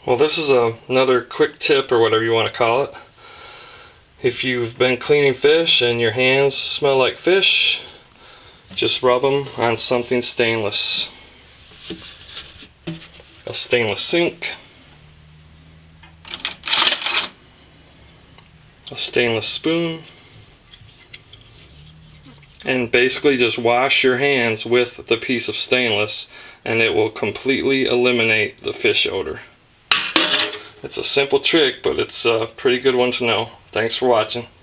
Well, this is another quick tip, or whatever you want to call it. If you've been cleaning fish and your hands smell like fish, just rub them on something stainless. A stainless sink, a stainless spoon, and basically just wash your hands with the piece of stainless, and it will completely eliminate the fish odor. It's a simple trick, but it's a pretty good one to know. Thanks for watching.